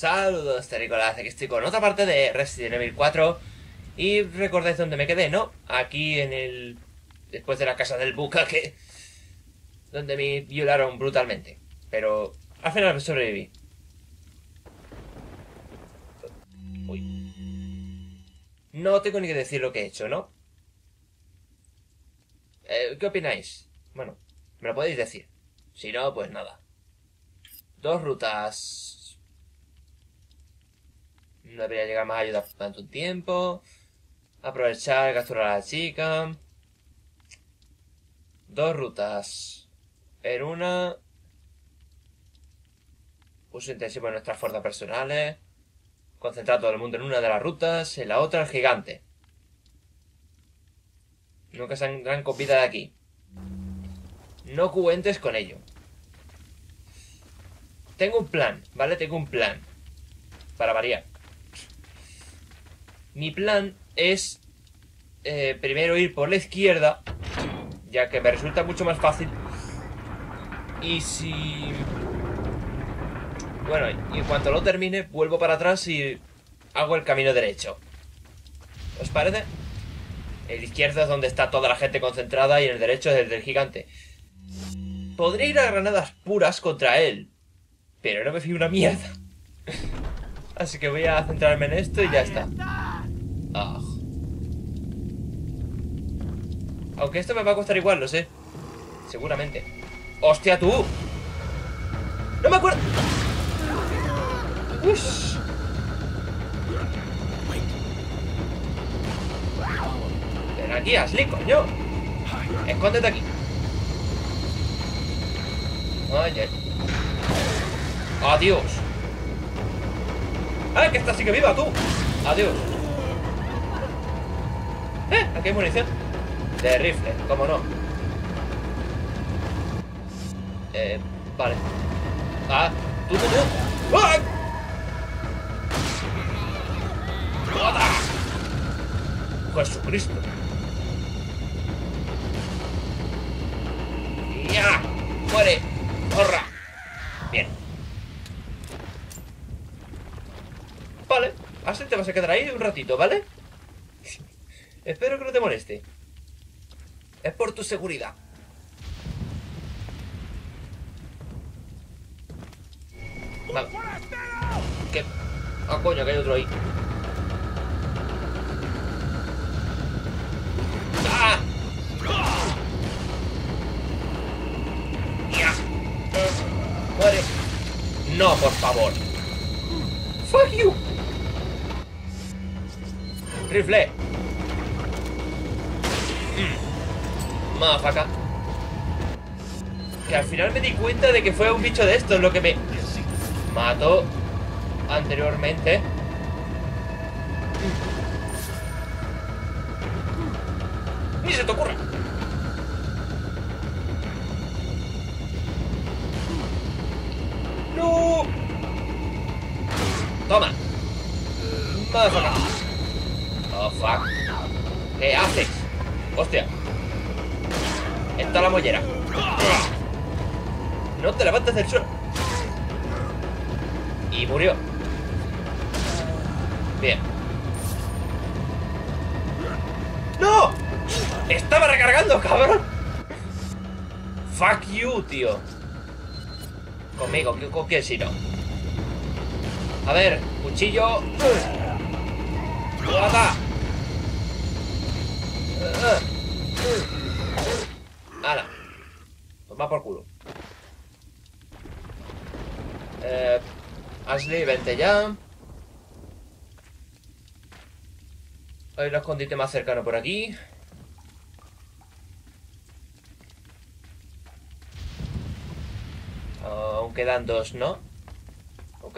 Saludos, Nicolás, aquí estoy con otra parte de Resident Evil 4. Y recordáis dónde me quedé, ¿no? Aquí en el... Después de la casa del buca que... Donde me violaron brutalmente. Pero al final sobreviví. Uy. No tengo ni que decir lo que he hecho, ¿no? ¿Qué opináis? Bueno, me lo podéis decir. Si no, pues nada. Dos rutas... No debería llegar más ayuda por tanto tiempo. Aprovechar, capturar a la chica. Dos rutas. En una... Uso intensivo en nuestras fuerzas personales. Concentrar todo el mundo en una de las rutas. En la otra, el gigante. Nunca saldrán con vida de aquí. No cuentes con ello. Tengo un plan, ¿vale? Tengo un plan. Para variar. Mi plan es primero ir por la izquierda, ya que me resulta mucho más fácil. Y si... Bueno, y en cuanto lo termine, vuelvo para atrás y hago el camino derecho. ¿Os parece? El izquierdo es donde está toda la gente concentrada y el derecho es el del gigante. Podría ir a granadas puras contra él, pero no me fío una mierda. Así que voy a centrarme en esto y ya está. Ah. Aunque esto me va a costar igual, lo sé. Seguramente. ¡Hostia, tú! ¡No me acuerdo! ¡Ush! Ven aquí, Ashley, coño. Escóndete aquí. Ay, ay. Adiós. ¡Ah, que esta sigue viva, tú! Adiós. Aquí hay munición. De rifle, cómo no. Vale. Ah, tú. ¡Ah! ¡Joda! ¡Jesucristo! ¡Ya! ¡Muere! ¡Horra! Bien. Vale, así te vas a quedar ahí un ratito, ¿vale? Espero que no te moleste. Es por tu seguridad. Vale. ¿Qué? Ah, coño, que hay otro ahí. ¡Ah! ¡Ya! ¡Muere! No, por favor. ¡Fuck you! ¡Rifle! Mafaca. Que al final me di cuenta de que fue un bicho de estos lo que me mató anteriormente. ¡Ni se te ocurra! ¡No! ¡Toma! ¡Mafaca! ¡Oh, fuck! ¿Qué haces? ¡Hostia! Está la mollera. No te levantes del suelo. Y murió. Bien. ¡No! Estaba recargando, cabrón. Fuck you, tío. Conmigo, ¿con quién si no? A ver, cuchillo. ¡Guata! ¡Hala! Toma por culo. Ashley, vente ya. Hay un escondite más cercano por aquí. Aún quedan dos, ¿no? Ok.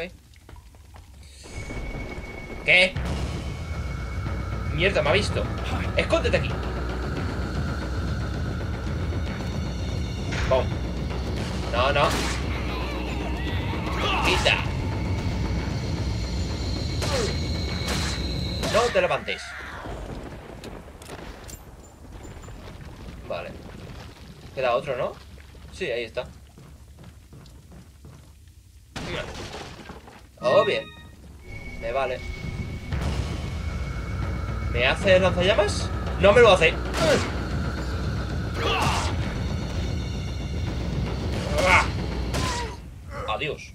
¿Qué? Mierda, me ha visto. Escóndete aquí. ¡Pum! No, no. ¡Quita! No te levantes. Vale. Queda otro, ¿no? Sí, ahí está. Oh, bien. Me vale. ¿Me hace lanzallamas? No me lo hace. Adiós.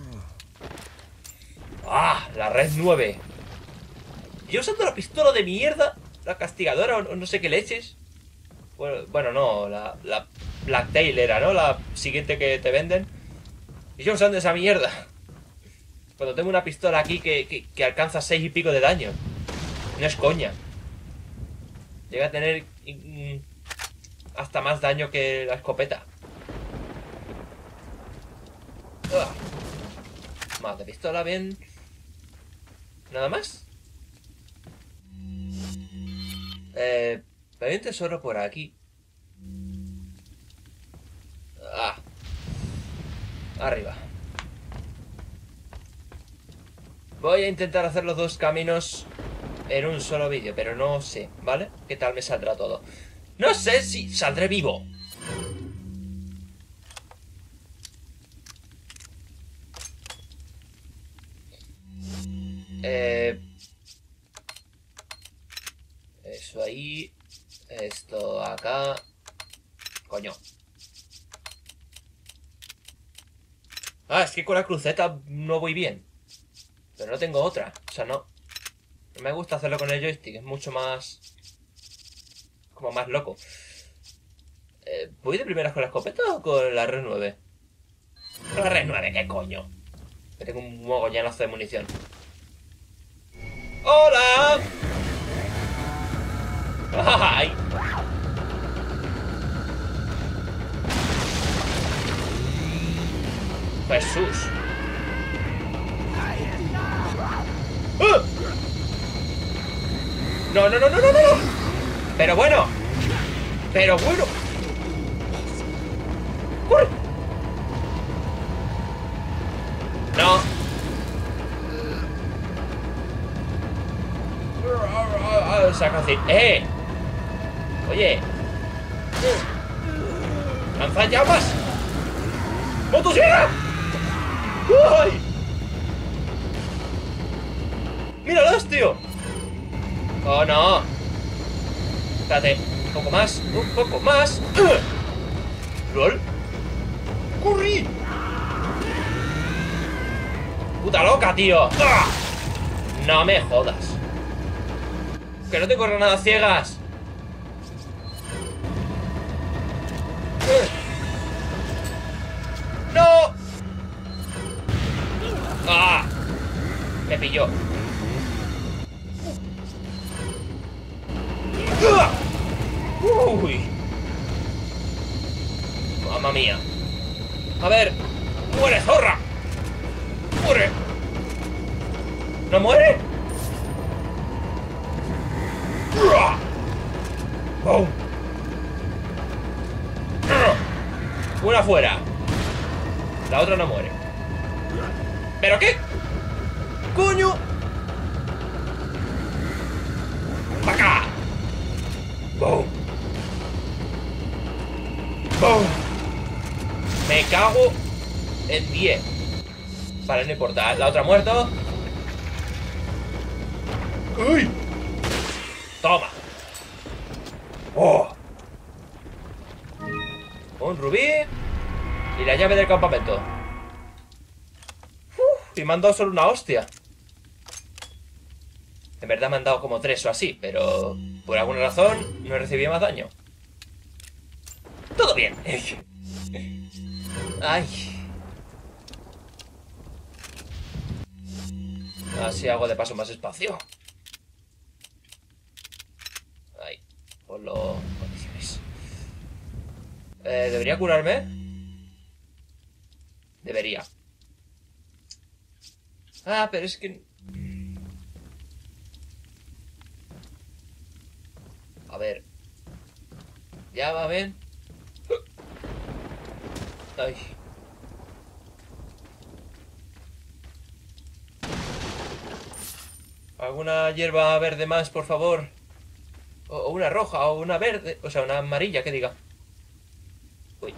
Ah, la red 9. Yo usando la pistola de mierda, la castigadora o no sé qué leches. Bueno, no, la Blacktail era, ¿no? La siguiente que te venden. Y yo usando esa mierda. Cuando tengo una pistola aquí que alcanza 6 y pico de daño. No es coña. Llega a tener hasta más daño que la escopeta. Más de pistola, bien. ¿Nada más? Hay un tesoro por aquí. Arriba. Voy a intentar hacer los dos caminos en un solo vídeo, pero no sé, ¿vale? ¿Qué tal me saldrá todo? No sé si saldré vivo. Eso ahí. Esto acá. Coño. Es que con la cruceta no voy bien. Pero no tengo otra. O sea, no me gusta hacerlo con el joystick. Es mucho más... como más loco. ¿Voy de primeras con la escopeta o con la R9? Con la R9, ¿qué coño? Que tengo un mogollanazo de munición. ¡Hola! ¡Ay! ¡Jesús! ¡No, no, no, no, no, no! ¡Pero bueno! ¡Pero bueno! ¡Corre! ¡No! Saca así. Oye. ¡Lanza llamas! ¡Motosierra! ¡Ay! ¡Míralos, tío! ¡Oh, no! Espérate, un poco más, un poco más. ¡Lol! ¡Corrí! ¡Puta loca, tío! No me jodas. Que no tengo granadas ciegas. ¡No! Me pilló. Uy. Mamma mía. A ver. ¡Muere, zorra! ¡Muere! ¿No muere? ¡Bum! Una fuera. La otra no muere. ¿Pero qué? ¡Coño! ¡Para acá! ¡Bum! ¡Bum! Me cago en 10. Vale, no importa. La otra ha muerto. ¡Uy! Toma. ¡Oh! Un rubí. Y la llave del campamento. Y me han dado solo una hostia. En verdad me han dado como 3 o así, pero por alguna razón no he recibido más daño. Todo bien. Ay. Así hago de paso más espacio. Ahí. Ponlo en condiciones. ¿Debería curarme? Debería. Pero es que... A ver. Ya va bien. Ay. ¿Alguna hierba verde más, por favor? O una roja, o una verde. O sea, una amarilla, que diga. Uy.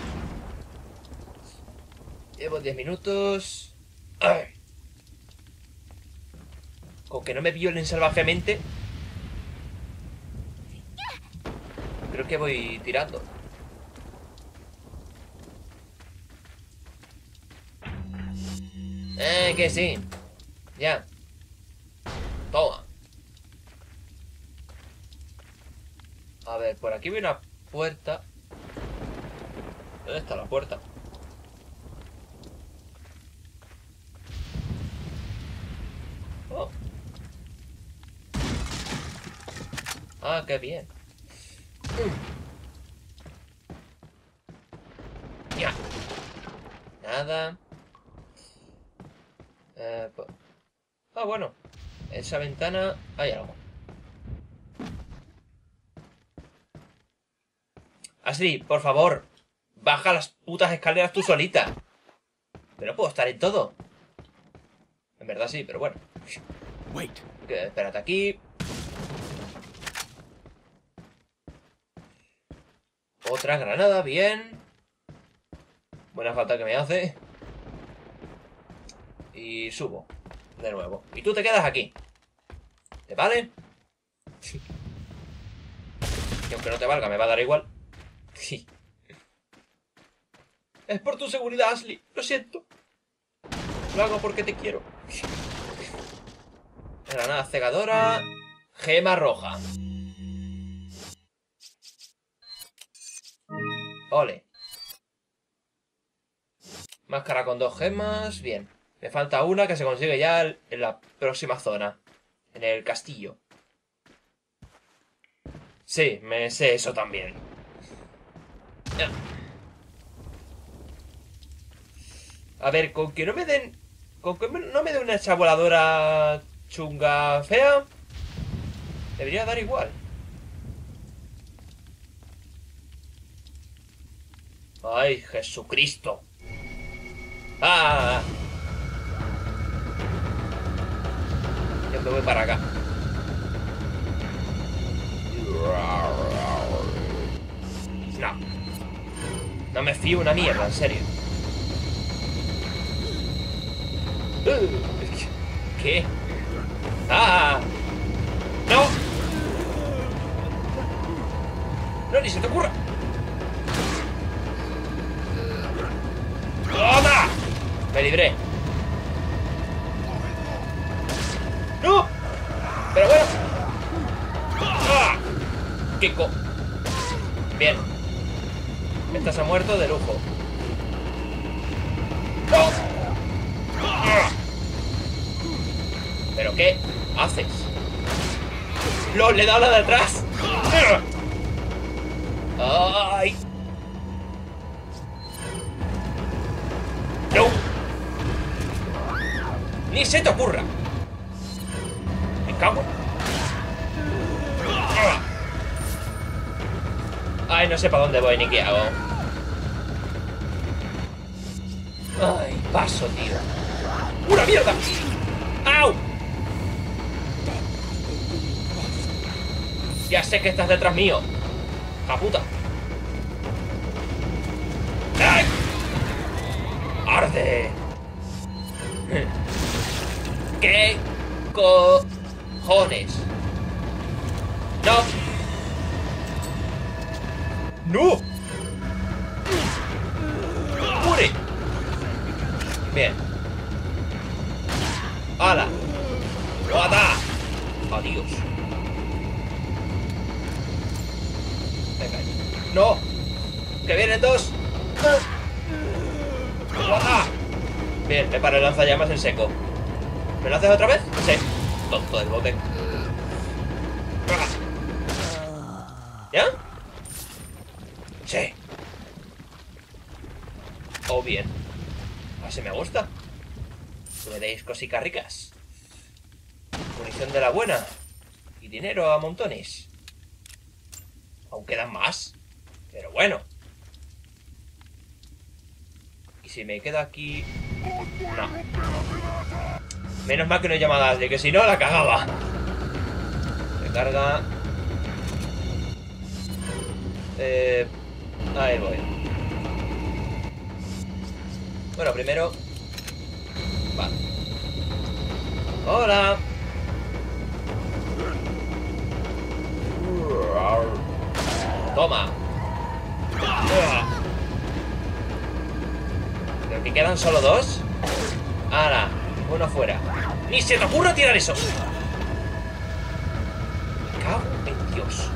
Llevo 10 minutos. Ay. Con que no me violen salvajemente. Creo que voy tirando. Que sí. Ya. Toma. A ver, por aquí hay una puerta. ¿Dónde está la puerta? Oh. Ah, qué bien. Ya. Nada. Ah, bueno. Esa ventana hay algo. Ashley, por favor. Baja las putas escaleras tú solita. Pero no puedo estar en todo. En verdad sí, pero bueno. Espérate aquí. Otra granada, bien. Buena falta que me hace. Y subo. De nuevo. Y tú te quedas aquí. ¿Te vale? Y aunque no te valga, me va a dar igual. Sí. Es por tu seguridad, Ashley. Lo siento. Lo hago porque te quiero. Granada cegadora. Gema roja. Ole. Máscara con 2 gemas. Bien. Me falta una que se consigue ya en la próxima zona. En el castillo. Sí, me sé eso también. A ver, con que no me den... Con que no me den una hacha voladora chunga fea, debería dar igual. ¡Ay, Jesucristo! ¡Ah! Yo me voy para acá. No. No me fío una mierda, en serio. ¿Qué? ¡Ah! ¡No! ¡No, ni se te ocurra! ¡Toma! Me libré. ¡No! Pero bueno. ¡Ah! ¡Kiko! Bien. Esta se ha muerto de lujo. ¡No! ¡Ah! ¿Pero qué haces? ¡Lo! ¡Le he dado la de atrás! ¡Ay! ¡No! ¡Ni se te ocurra! ¡Me cago! ¡Ay, no sé para dónde voy ni qué hago! ¡Ay, paso, tío! ¡Una mierda! ¡Au! Ya sé que estás detrás mío. ¡Japuta! ¡Ay! ¡Arde! ¿Qué cojones? ¡No! ¡No! ¡Muere! Bien. ¡Hala! ¡Guata! ¡Adiós! Venga. ¡No! ¡Que vienen dos! ¡Guata! Bien, me paro el lanzallamas en seco. ¿Me lo haces otra vez? Sí. Tonto del bote. ¿Ya? Sí. Oh, bien. Así me gusta. Que me deis cositas ricas. Munición de la buena. Y dinero a montones. Aún quedan más. Pero bueno. Y si me quedo aquí... No. Menos mal que no he llamado a Ashley, que si no la cagaba. Recarga. Ahí voy. Bueno, primero... Vale. Hola. Toma. ¿Pero que quedan solo dos? ¡Hala! Uno fuera. ¡Ni se te ocurra tirar eso! Me cago en Dios.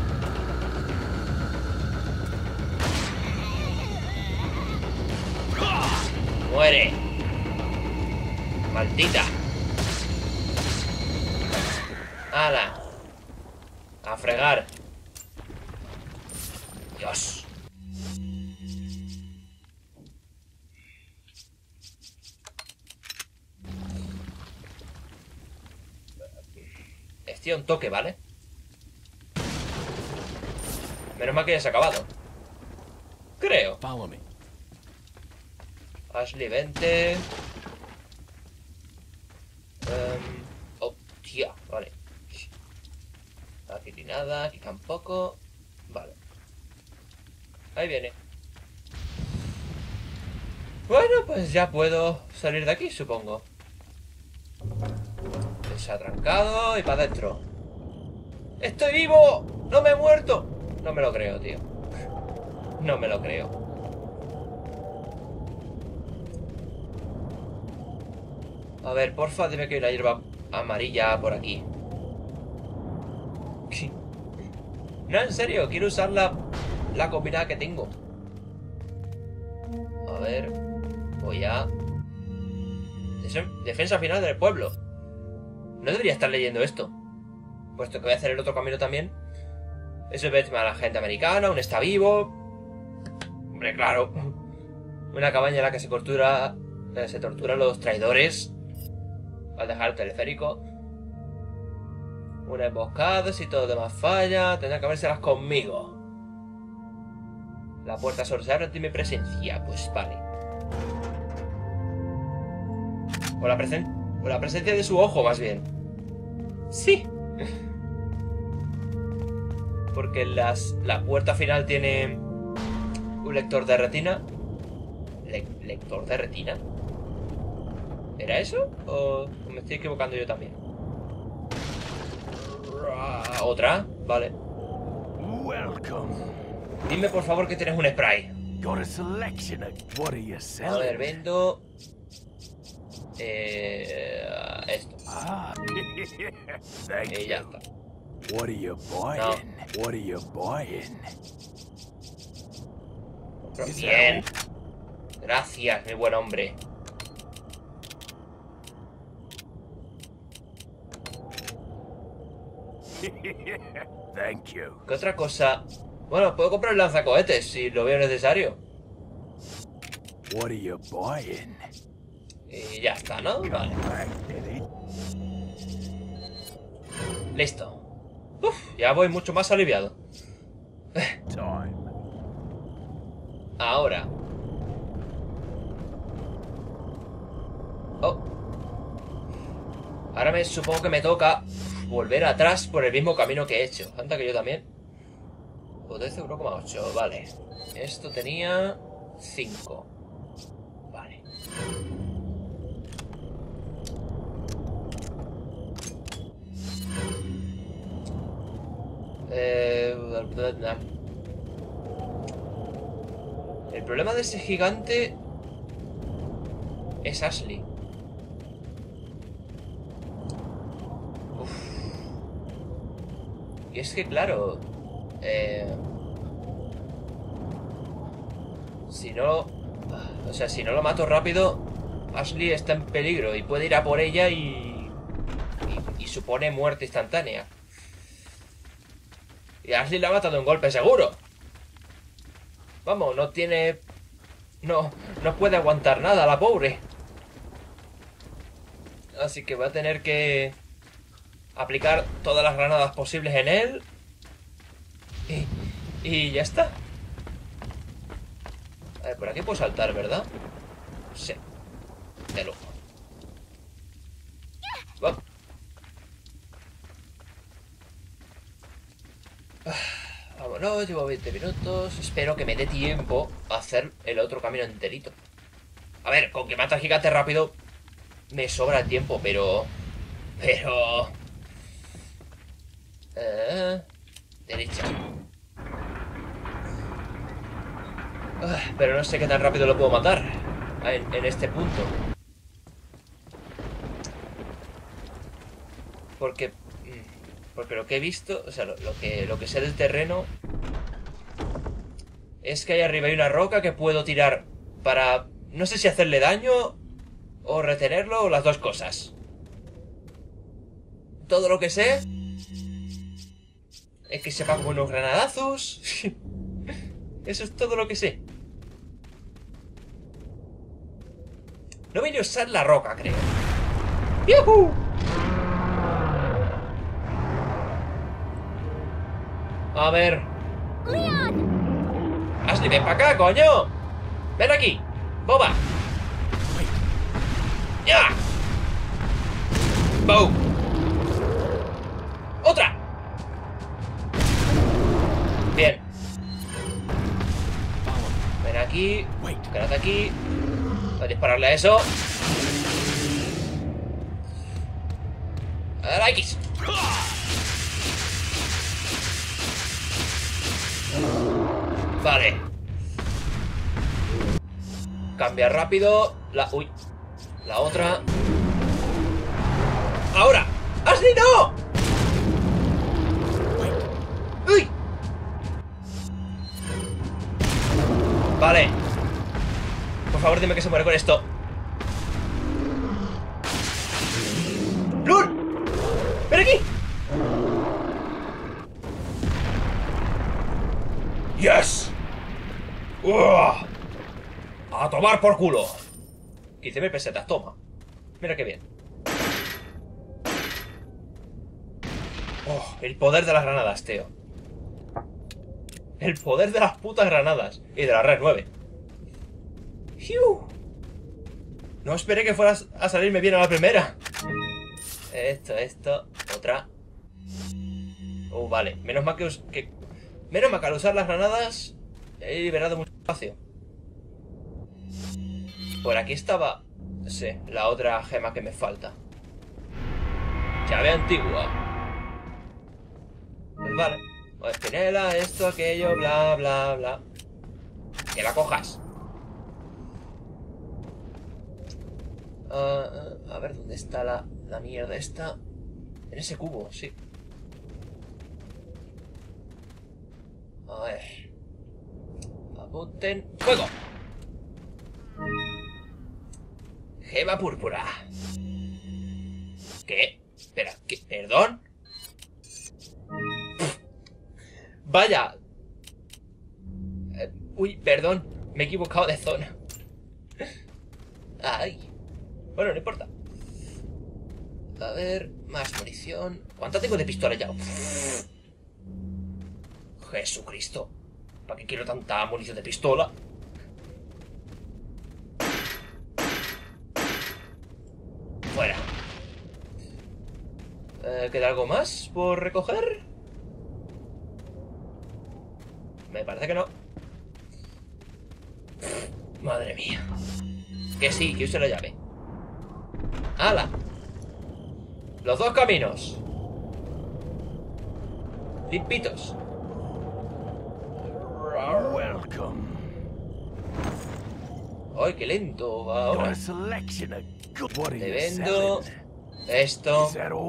¡Muere! ¡Maldita! ¡Hala! A fregar. Dios. Estoy a un toque, ¿vale? Menos mal que ya se ha acabado. Creo. Ashley, vente. Oh, tía, vale. Aquí ni nada, aquí tampoco. Vale. Ahí viene. Bueno, pues ya puedo salir de aquí, supongo. Desatrancado y para adentro. ¡Estoy vivo! ¡No me he muerto! No me lo creo, tío. No me lo creo. A ver, porfa, dime que hay una hierba amarilla por aquí. No, en serio, quiero usar la combinada que tengo. A ver. Voy a... Defensa final del pueblo. No debería estar leyendo esto, puesto que voy a hacer el otro camino también. Eso es a la gente americana, aún está vivo. Hombre, claro. Una cabaña en la que se tortura a los traidores al dejar el teleférico. Una emboscada, si todo lo demás falla, tendrá que habérselas conmigo. La puerta solo se abre ante mi presencia, pues vale. O la presencia de su ojo, más bien. Sí. Porque la puerta final tiene un lector de retina. ¿Lector de retina? ¿Era eso? ¿O me estoy equivocando yo también? ¿Otra? Vale. Dime por favor que tienes un spray. A ver, vendo... esto. Y ya está. No. Bien. Gracias, mi buen hombre. ¿Qué otra cosa? Bueno, puedo comprar el lanzacohetes si lo veo necesario. Y ya está, ¿no? Vale. Listo. Uf, ya voy mucho más aliviado. Ahora. Oh. Ahora supongo que me toca volver atrás por el mismo camino que he hecho. Anda que yo también. Potencia 1,8, vale. Esto tenía 5. Vale. El problema de ese gigante es Ashley. Uf. Y es que claro, si no, o sea, si no lo mato rápido, Ashley está en peligro y puede ir a por ella y supone muerte instantánea. Y Ashley la ha matado de un golpe seguro. Vamos, no tiene... No puede aguantar nada, la pobre. Así que va a tener que aplicar todas las granadas posibles en él. Y ya está. A ver, por aquí puedo saltar, ¿verdad? Sí. De lujo. Vamos. Vámonos, llevo 20 minutos. Espero que me dé tiempo a hacer el otro camino enterito. A ver, con que mata al gigante rápido me sobra el tiempo, pero... Derecha. Pero no sé qué tan rápido lo puedo matar en este punto. Porque lo que he visto, o sea, lo que sé del terreno es que ahí arriba hay una roca que puedo tirar para, no sé si hacerle daño o retenerlo o las dos cosas. Todo lo que sé es que se van buenos granadazos. Eso es todo lo que sé. No voy a usar la roca, creo. ¡Yuhu! A ver. Leon! Ashley, ven para acá, coño. Ven aquí. Boba. ¡Ya! ¡Boom! ¡Otra! Bien. Ven aquí. Quédate aquí. Voy a dispararle a eso. A la X. Vale. Cambia rápido. Uy. La otra. ¡Ahora! ¡Ashley, no! ¡Uy! Vale. Por favor, dime que se muere con esto. ¡Lul! ¡Ven aquí! ¡Yes! ¡Uah! ¡A tomar por culo! 15.000 pesetas, toma. Mira qué bien. Oh, el poder de las granadas, tío. El poder de las putas granadas. Y de la Red 9. ¡Hiu! No esperé que fueras a salirme bien a la primera. Esto. Otra. Vale. Menos mal menos mal que al usar las granadas he liberado mucho espacio. Por aquí estaba... Sí, la otra gema que me falta. Llave antigua. Pues vale. Espinela, esto, aquello, bla, bla, bla. Que la cojas. A ver, ¿dónde está la mierda esta? En ese cubo, sí. A ver. Apunten. ¡Fuego! Gema púrpura. ¿Qué? Espera, ¿qué? ¿Perdón? Vaya. Uy, perdón. Me he equivocado de zona. Ay. Bueno, no importa. A ver, más munición. ¿Cuánta tengo de pistola ya? Uf. Jesucristo. ¿Para qué quiero tanta munición de pistola? Fuera. ¿Queda algo más por recoger? Me parece que no. Madre mía. Que sí, que use la llave. ¡Hala! Los dos caminos. Limpitos. Welcome. ¡Ay, qué lento va ahora! Te vendo esto,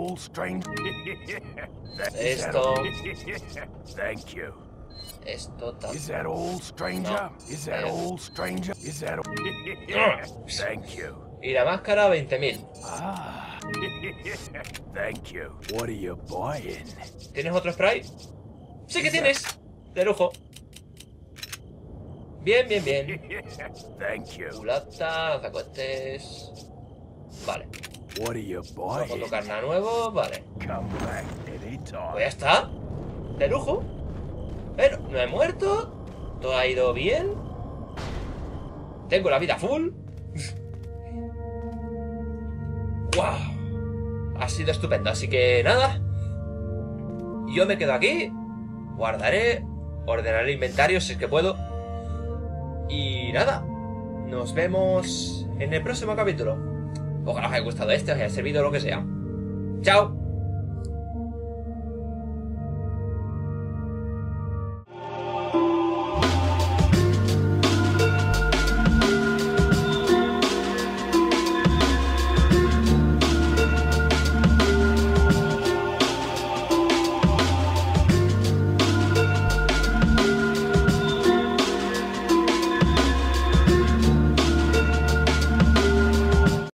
esto, Thank you. esto también. Is that all, stranger? No. Is that all, stranger? Is that all? Thank you. Y la máscara, 20.000. Ah. Thank you. What are you buying? ¿Tienes otro spray? ¡Sí que tienes! De lujo. Bien, bien, bien. Thank you. Culata, lanzacohetes. Vale. What are you No puedo buying? tocar nada nuevo, vale. Come back Pues ya anytime. está. De lujo. Bueno, no he muerto. Todo ha ido bien. Tengo la vida full. ¡Wow! Ha sido estupendo. Así que nada. Yo me quedo aquí. Guardaré. Ordenaré el inventario si es que puedo. Y nada. Nos vemos en el próximo capítulo. Ojalá os haya gustado este, os haya servido lo que sea. ¡Chao!